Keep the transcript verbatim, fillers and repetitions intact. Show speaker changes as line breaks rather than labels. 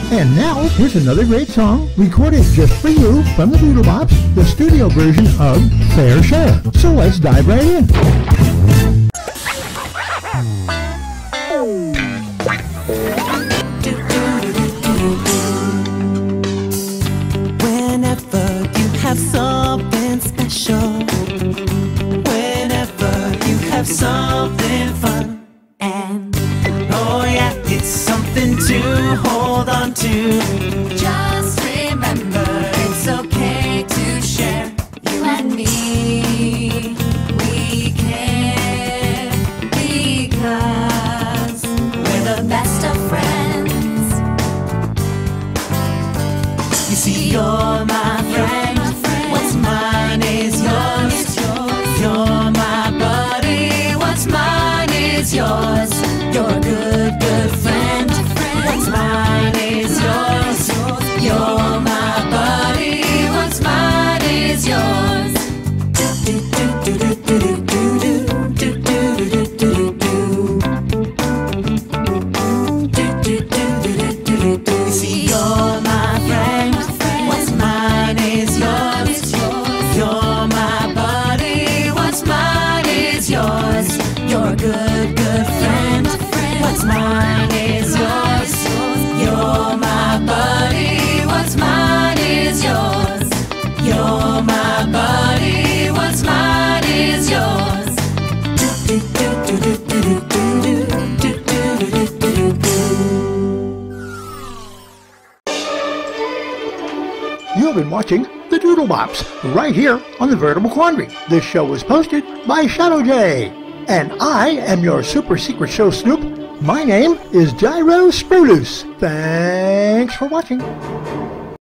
And now, here's another great song recorded just for you from the Doodlebops, the studio version of Fair Share. So let's dive right in.
Whenever you have something special, whenever you have something fun, and oh yeah, it's something to hold on to. Just remember, it's okay to share. You and me, we care because we're the best of friends. You see, you're my friend. What's mine is yours. You're my buddy. What's mine is yours. You're a good, good friend. What's mine is yours. You're my buddy. What's mine is yours. Do do do do do do do do do do do do. Do do do do do do. You see, you're my friend. What's mine is yours. You're my buddy. What's mine is yours. You're a good, good friend. What's mine is yours. You're my buddy. What's mine is yours. You're my buddy. What's mine is yours. Do do do do do do do do do do do.
You have been watching the Doodlebops right here on the Veritable Quandary. This show was posted by Shadow J. And I am your super secret show snoop. My name is Gyro Screwloose. Thanks for watching.